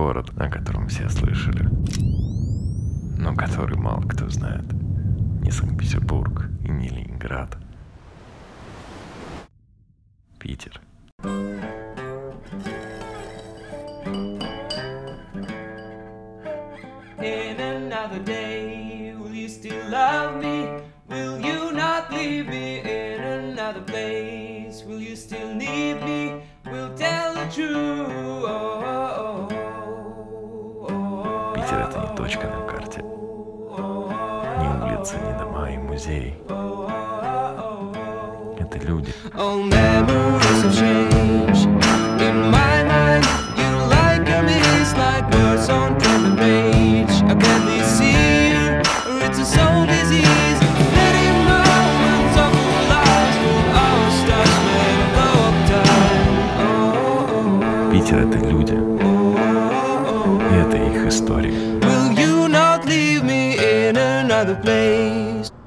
город, о котором все слышали, но который мало кто знает. Не Санкт-Петербург и не Ленинград. Питер. In another day, will you still love me? Will you not leave me in another place? Will you still need me? Will tell the truth. Питер — это не точка на карте, ни улицы, ни дома и музей. Это люди. All memories have changed in my mind. You like a mist, like words on cover page. I barely see you, or it's a soul disease. Many moments of our lives with our stars made of time. Питер — это люди. И это их история. Will you not leave me in another place?